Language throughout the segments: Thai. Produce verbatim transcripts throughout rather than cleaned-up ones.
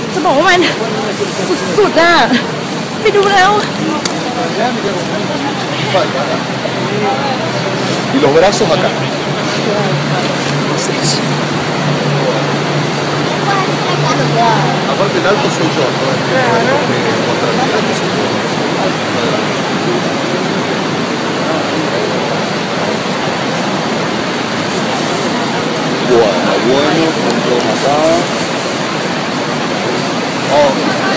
จะบอกว่ามันสุดๆอ่ะไปดูแล้ว Y los brazos acá. Aparte el alto soy yo, ¿no? El alto soy yo. Bueno, bueno, puntos acá. Oh.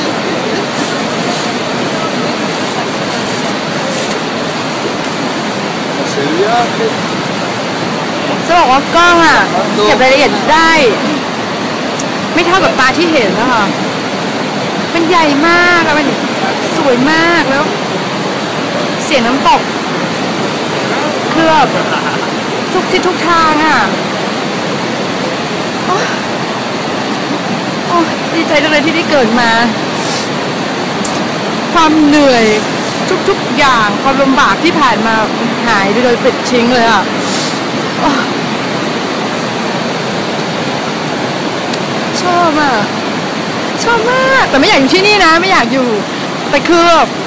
Hace el viaje. จะบอกว่ากล้องอ่ะเก็บรายละเอียดได้ไม่เท่ากับตาที่เห็นนะคะมันใหญ่มากอะมันสวยมากแล้วเสียงน้ำตกคือแบบทุกทิศทุกทางอ่ะโอ้โอ้ดีใจจังเลยที่ได้เกิดมาความเหนื่อยทุกๆอย่างความลำบากที่ผ่านมาหายไปโดยปลิดทิ้งเลยอ่ะชอบอ่ะชอบมากแต่ไม่อยากอยู่ที่นี่นะไม่อยากอยู่แต่คือ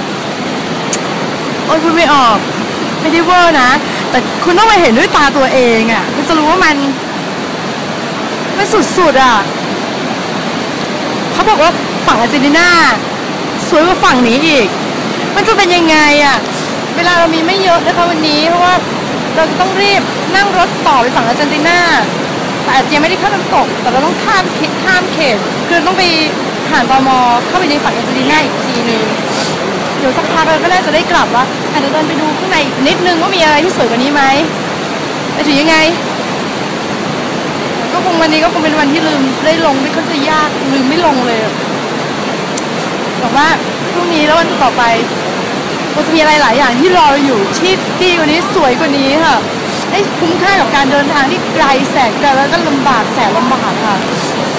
โอ๊ยพูดไม่ออกไม่ได้เวอร์นะแต่คุณต้องมาเห็นด้วยตาตัวเองอ่ะคุณจะรู้ว่ามันมันสุดๆอ่ะเขาบอกว่าฝั่งอาร์เจนตินาสวยกว่าฝั่งนี้อีกมันจะเป็นยังไงอ่ะเวลาเรามีไม่เยอะนะคะวันนี้เพราะว่าเราจะต้องรีบนั่งรถต่อไปฝั่งอาร์เจนตินาแต่อาจจะยังไม่ได้เข้าน้ำตกแต่เราต้องข้ามเขตข้ามเขตคือต้องไปผ่านตม.เข้าไปในฝั่งอาร์เจนตินาอีกทีนึงเดี๋ยวสักพักเราก็น่าจะได้กลับว่าอาจจะเดินไปดูข้างในนิดนึงว่ามีอะไรที่สวยกว่านี้ไหมแต่ถึงยังไงก็คงวันนี้ก็คงเป็นวันที่ลืมได้ลงไม่ค่อยจะยากลืมไม่ลงเลยบอกว่าพรุ่งนี้แล้ววันต่อไปมันจะมีอะไรหลายอย่างที่รออยู่ที่ดีกว่านี้สวยกว่านี้ค่ะให้คุ้มค่ากับการเดินทางที่ไกลแสนไกลแล้วก็ลำบากแสนลำบากค่ะ